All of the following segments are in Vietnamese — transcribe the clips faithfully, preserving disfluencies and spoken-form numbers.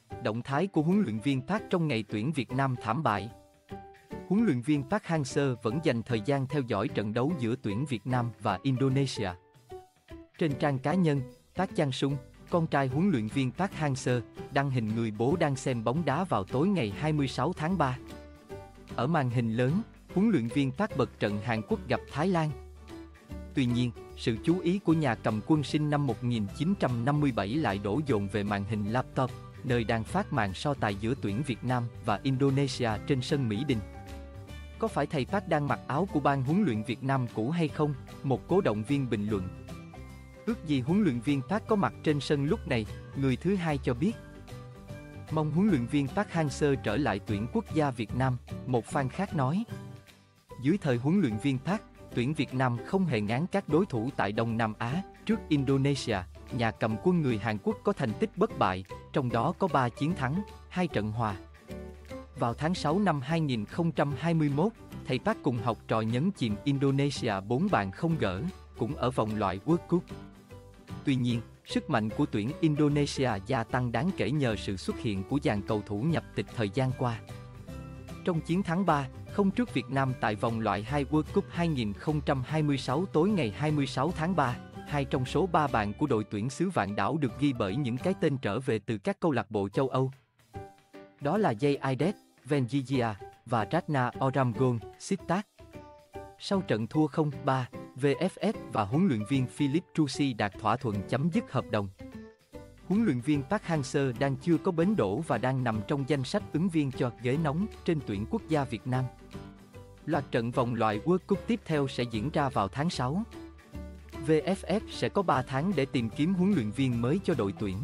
Động thái của huấn luyện viên Park trong ngày tuyển Việt Nam thảm bại. Huấn luyện viên Park Hang-seo vẫn dành thời gian theo dõi trận đấu giữa tuyển Việt Nam và Indonesia. Trên trang cá nhân, Park Chang-sung, con trai huấn luyện viên Park Hang-seo, đăng hình người bố đang xem bóng đá vào tối ngày hai mươi sáu tháng ba. Ở màn hình lớn, huấn luyện viên Park bật trận Hàn Quốc gặp Thái Lan. Tuy nhiên, sự chú ý của nhà cầm quân sinh năm một nghìn chín trăm năm mươi bảy lại đổ dồn về màn hình laptop, nơi đang phát màn so tài giữa tuyển Việt Nam và Indonesia trên sân Mỹ Đình. Có phải thầy Park đang mặc áo của ban huấn luyện Việt Nam cũ hay không? Một cố động viên bình luận. Ước gì huấn luyện viên Park có mặt trên sân lúc này, người thứ hai cho biết. Mong huấn luyện viên Park Hang-seo trở lại tuyển quốc gia Việt Nam, một fan khác nói. Dưới thời huấn luyện viên Park, tuyển Việt Nam không hề ngán các đối thủ tại Đông Nam Á. Trước Indonesia, nhà cầm quân người Hàn Quốc có thành tích bất bại, trong đó có ba chiến thắng, hai trận hòa. Vào tháng sáu năm hai nghìn không trăm hai mươi mốt, thầy Park cùng học trò nhấn chìm Indonesia bốn bàn không gỡ, cũng ở vòng loại World Cup. Tuy nhiên, sức mạnh của tuyển Indonesia gia tăng đáng kể nhờ sự xuất hiện của dàn cầu thủ nhập tịch thời gian qua. Trong chiến thắng ba không trước Việt Nam tại vòng loại hai World Cup hai nghìn không trăm hai mươi sáu tối ngày hai mươi sáu tháng ba, hai trong số ba bàn của đội tuyển xứ Vạn Đảo được ghi bởi những cái tên trở về từ các câu lạc bộ châu Âu. Đó là Jay Idet, Venezia và Ratna Oramgon, Sittard. Sau trận thua không ba, vê ép ép và huấn luyện viên Philip Trusi đạt thỏa thuận chấm dứt hợp đồng. Huấn luyện viên Park Hang-seo đang chưa có bến đỗ và đang nằm trong danh sách ứng viên cho ghế nóng trên tuyển quốc gia Việt Nam. Loạt trận vòng loại World Cup tiếp theo sẽ diễn ra vào tháng sáu. vê ép ép sẽ có ba tháng để tìm kiếm huấn luyện viên mới cho đội tuyển.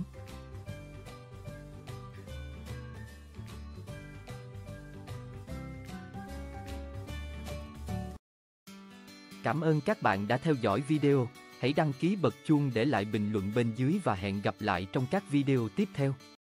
Cảm ơn các bạn đã theo dõi video. Hãy đăng ký bật chuông để lại bình luận bên dưới và hẹn gặp lại trong các video tiếp theo.